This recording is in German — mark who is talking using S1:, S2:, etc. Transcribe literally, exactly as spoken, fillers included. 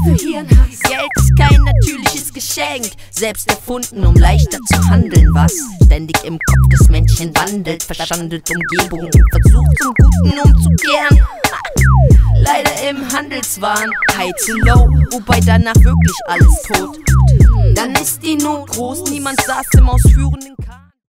S1: du Hirn hast.
S2: Geld ist kein natürliches Geschenk, selbst erfunden, um leichter zu handeln, was ständig im Kopf des Menschen wandelt, verschandelt Umgebung und versucht zum Guten umzukehren. Leider im Handelswahn, high to low, wobei danach wirklich alles tot. Dann ist die Not groß, niemand saß im ausführenden Kahn.